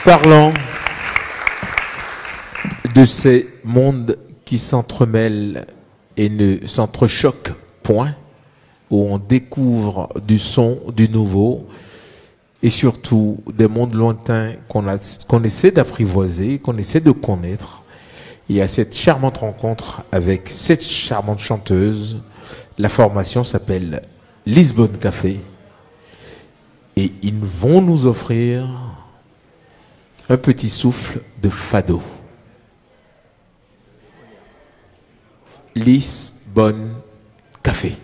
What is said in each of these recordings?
Parlant de ces mondes qui s'entremêlent et ne s'entrechoquent point, où on découvre du son, du nouveau, et surtout des mondes lointains qu'on essaie d'apprivoiser, qu'on essaie de connaître. Il y a cette charmante rencontre avec cette charmante chanteuse. La formation s'appelle Lisbonne Café. Et ils vont nous offrir un petit souffle de fado. Lisbonne Café.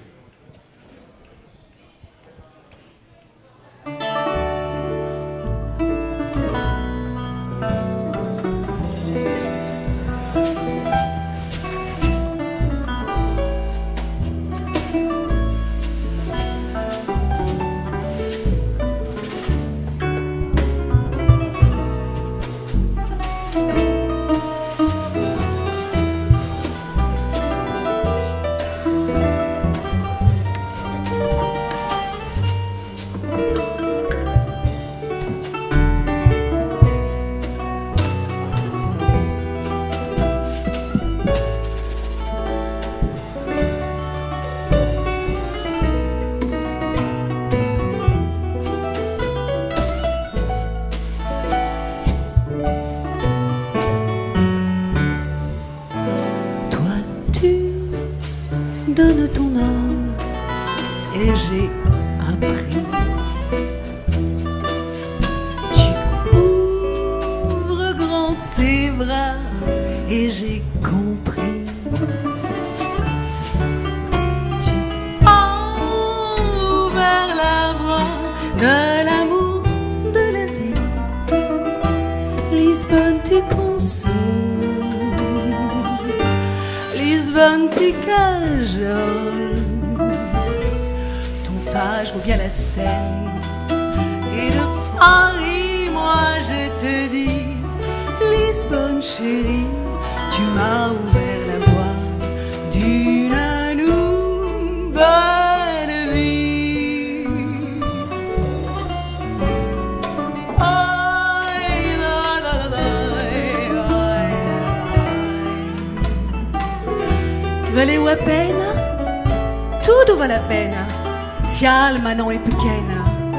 Donne ton âme et j'ai appris. Tu ouvres grand tes bras et j'ai compris. Tu as ouvert la voie de l'amour, de la vie. Lisbonne, tu consoles. Lisbonne, tu cajoles. Ton âge vaut bien la Seine. Et de Paris, moi je te dis, Lisbonne chérie, tu m'as ouvert la voie d'une nouvelle vie. Valait ou à peine, tout vaut la peine, si alma non est pequena.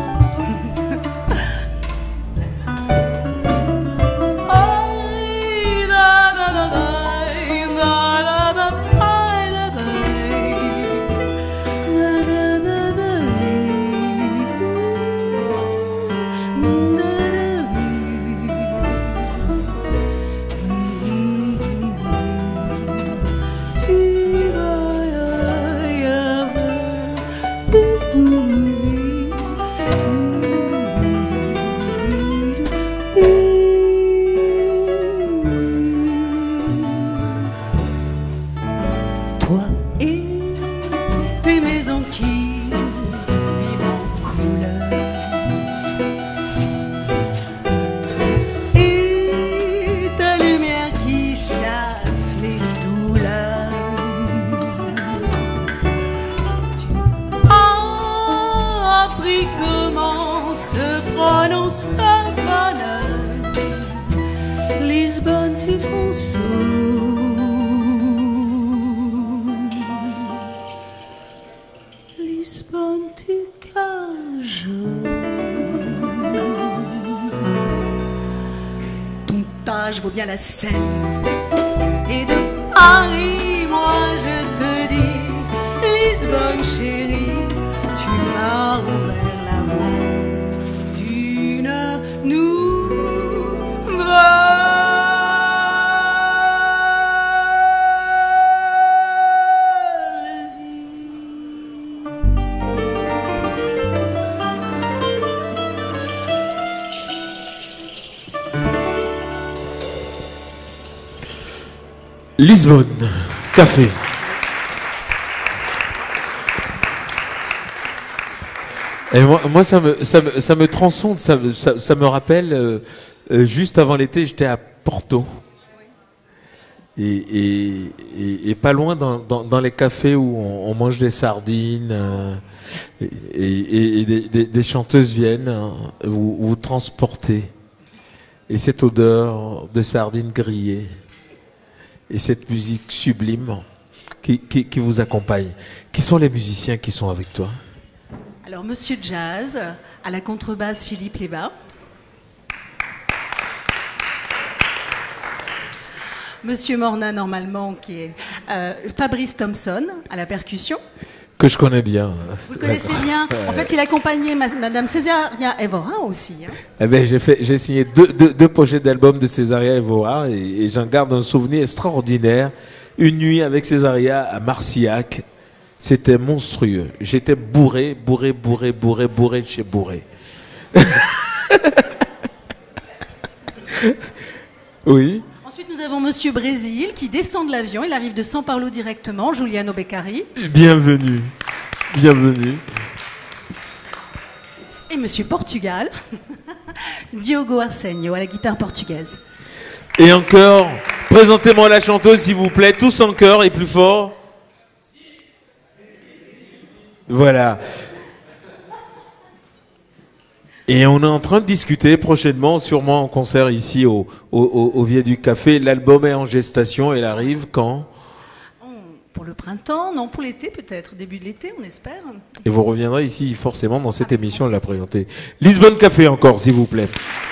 Toi et tes maisons qui vivent en couleur, toi et ta lumière qui chasse les douleurs. Tu as appris comment se prononce le bonheur. Lisbonne, tu consoles. Lisbonne, tu cajoles. Ton âge vaut bien la Seine. Et de Paris, moi je te dis, Lisbonne chérie, tu m'as ouvert la voie d'une nouvelle Lisbonne Café. Et moi ça me transcende, ça me rappelle, juste avant l'été, j'étais à Porto. Et pas loin dans les cafés où on mange des sardines, et des chanteuses viennent vous transporter. et cette odeur de sardines grillées et cette musique sublime qui vous accompagne. Qui sont les musiciens qui sont avec toi? Alors, Monsieur Jazz, à la contrebasse, Philippe Léba. Monsieur Morna, normalement, qui est Fabrice Thompson, à la percussion. Que je connais bien. Vous le connaissez bien. En fait, il accompagnait Madame Césaria Evora aussi. Hein. Eh ben, j'ai signé deux pochettes d'albums de Césaria Evora et j'en garde un souvenir extraordinaire. Une nuit avec Césaria à Marcillac, c'était monstrueux. J'étais bourré de chez bourré. Oui. Ensuite, nous avons Monsieur Brésil qui descend de l'avion. Il arrive de São Paulo directement, Juliano Beccari. Bienvenue. Bienvenue. Et Monsieur Portugal, Diogo Arsenio à la guitare portugaise. Et encore, présentez-moi la chanteuse s'il vous plaît, tous en chœur et plus fort. Voilà. Et on est en train de discuter prochainement, sûrement en concert ici au Viaduc Café. L'album est en gestation, elle arrive quand? Pour le printemps, non, pour l'été peut-être, début de l'été, on espère. Et vous reviendrez ici forcément dans cette émission de la présenter. Lisbonne Café encore, s'il vous plaît.